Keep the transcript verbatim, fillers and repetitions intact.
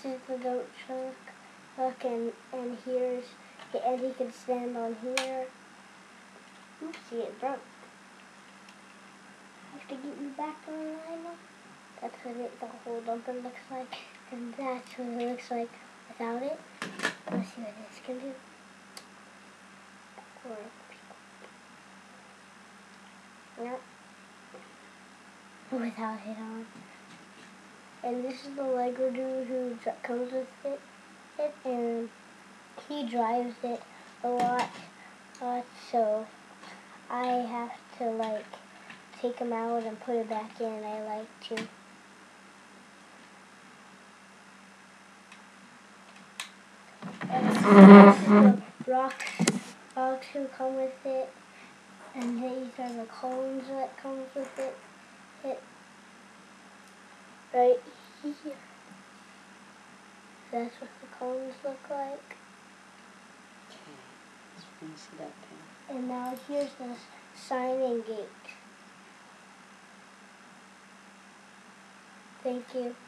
is the dump truck, truck and, and here's, and he can stand on here. Oopsie, it broke. I have to get you back on the line now. That's what it, the whole dumper looks like, and that's what it looks like without it. Let's see what this can do. Or, yep. Without it on. And this is the Lego dude who comes with it, it, and he drives it a lot, uh, so I have to like take him out and put it back in. I like to. And this is the rocks, rocks who come with it, and these are the cones that comes with it. It right here. That's what the cones look like. Okay, let's finish it up here. And now here's the sign-in gate. Thank you.